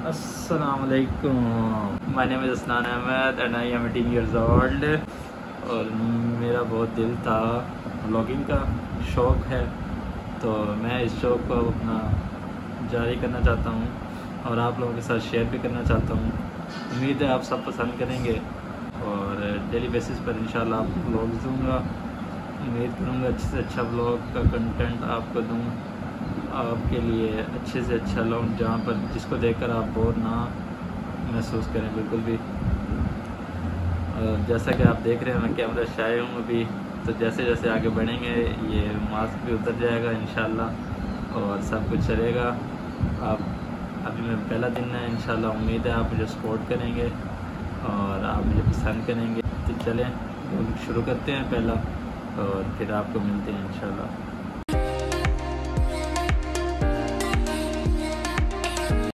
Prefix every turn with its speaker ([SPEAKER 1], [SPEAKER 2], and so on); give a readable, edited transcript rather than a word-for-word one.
[SPEAKER 1] अस्सलामुअलैकुम, my name is Asnan Ahmed and I am 18 years old. और मेरा बहुत दिल था, व्लॉगिंग का शौक़ है, तो मैं इस शौक़ को अपना जारी करना चाहता हूँ और आप लोगों के साथ शेयर भी करना चाहता हूँ। उम्मीद है आप सब पसंद करेंगे और डेली बेसिस पर इंशाल्लाह आपको व्लॉग्स दूँगा। उम्मीद करूँगा अच्छे से अच्छा व्लॉग का कंटेंट आपको दूँ, आपके लिए अच्छे से अच्छा लाऊं, जहाँ पर जिसको देखकर आप बोर ना महसूस करें बिल्कुल भी। जैसा कि आप देख रहे हैं मैं कैमरा शाये हूँ अभी, तो जैसे जैसे आगे बढ़ेंगे ये मास्क भी उतर जाएगा इंशाल्लाह और सब कुछ चलेगा। आप अभी मैं पहला दिन है, इंशाल्लाह उम्मीद है आप मुझे सपोर्ट करेंगे और आप मुझे पसंद करेंगे। तो चलें शुरू करते हैं पहला और फिर आपको मिलते हैं इंशाल्लाह।